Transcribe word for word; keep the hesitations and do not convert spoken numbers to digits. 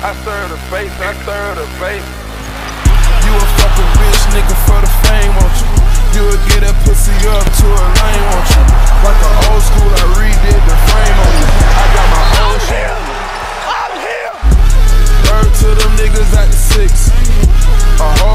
I serve the face, I serve the face. You a fucking bitch nigga for the fame, won't you? You'll get that pussy up to a lane, won't you? Like the old school, I redid the frame on you. I got my own shit. I'm here. Word to them niggas at the six. A whole